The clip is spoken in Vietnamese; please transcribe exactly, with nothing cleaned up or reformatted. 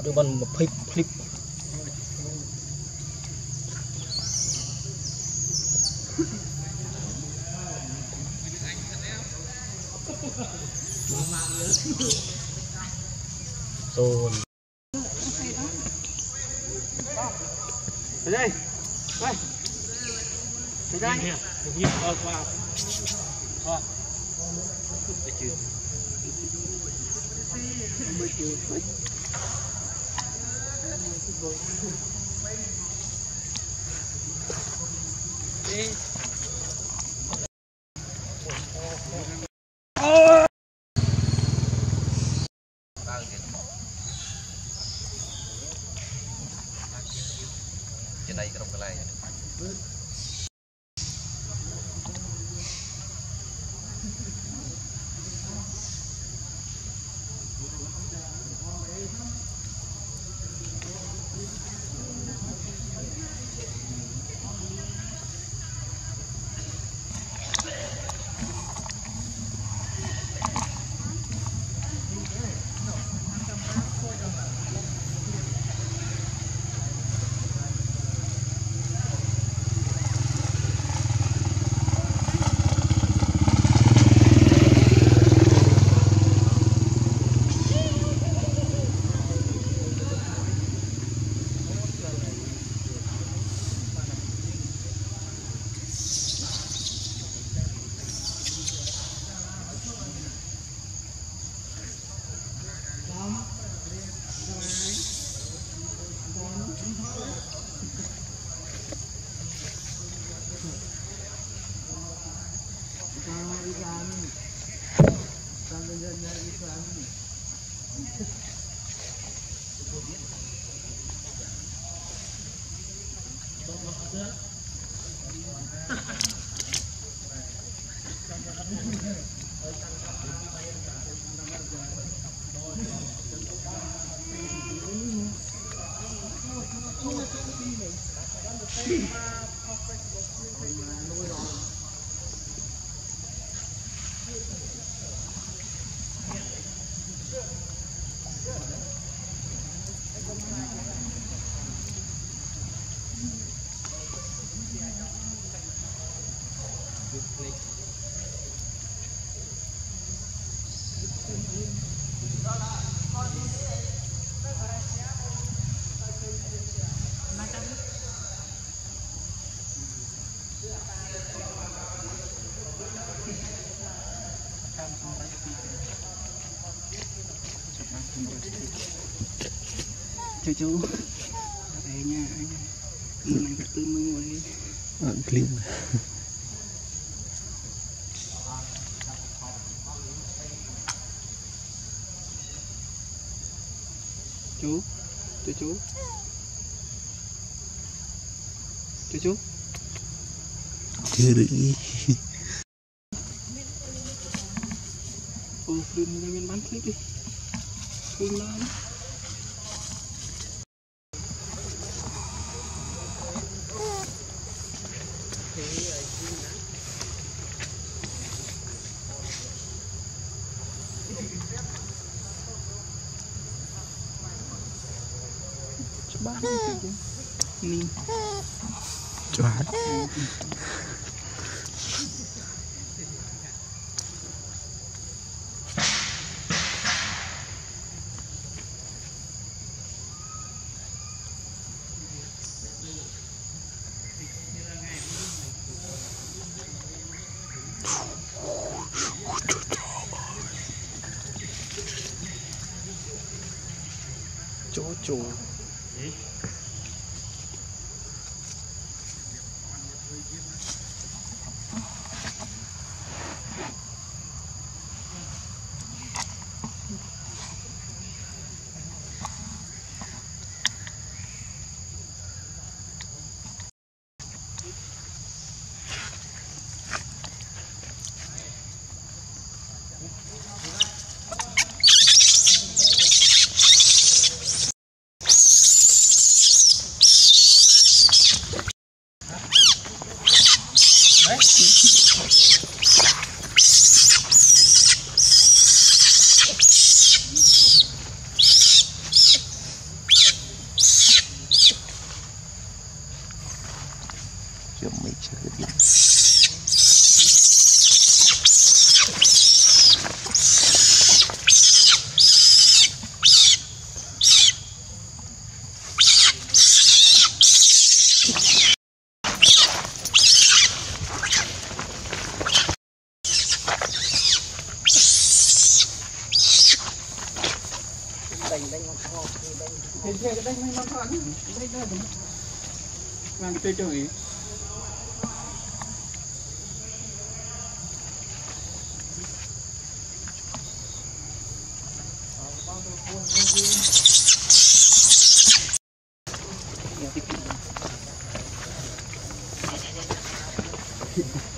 đưa bằng một phích flip tồn đây đây đây đây ờ vào rồi để chưa mới chưa đi trên đây trong cái này cho chú đây nha mình phải tư mưa rồi ờ clean chú cho chú cho chú chưa được ô phim người miền Bắc clip đi phim lên coba nih coba chỗ chỗ chấm mấy chữ đi đánh đánh ngọt ngọt đánh thế thế cái đánh mấy món ăn đánh đó đúng mang chơi chơi Thank you.